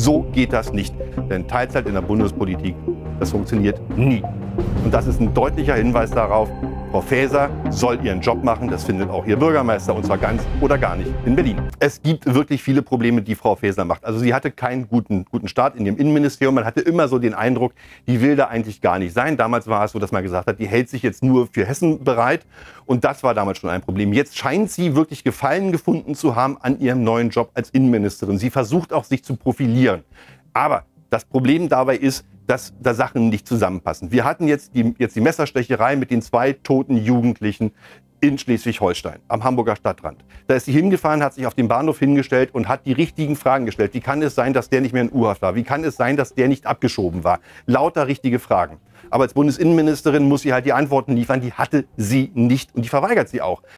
So geht das nicht. Denn Teilzeit in der Bundespolitik, das funktioniert nie. Und das ist ein deutlicher Hinweis darauf, Frau Faeser soll ihren Job machen. Das findet auch ihr Bürgermeister, und zwar ganz oder gar nicht in Berlin. Es gibt wirklich viele Probleme, die Frau Faeser macht. Also sie hatte keinen guten Start in dem Innenministerium. Man hatte immer so den Eindruck, die will da eigentlich gar nicht sein. Damals war es so, dass man gesagt hat, die hält sich jetzt nur für Hessen bereit. Und das war damals schon ein Problem. Jetzt scheint sie wirklich Gefallen gefunden zu haben an ihrem neuen Job als Innenministerin. Sie versucht auch, sich zu profilieren. Aber das Problem dabei ist, dass da Sachen nicht zusammenpassen. Wir hatten jetzt die Messerstecherei mit den 2 toten Jugendlichen in Schleswig-Holstein, am Hamburger Stadtrand. Da ist sie hingefahren, hat sich auf den Bahnhof hingestellt und hat die richtigen Fragen gestellt. Wie kann es sein, dass der nicht mehr in U-Haft war? Wie kann es sein, dass der nicht abgeschoben war? Lauter richtige Fragen. Aber als Bundesinnenministerin muss sie halt die Antworten liefern. Die hatte sie nicht und die verweigert sie auch.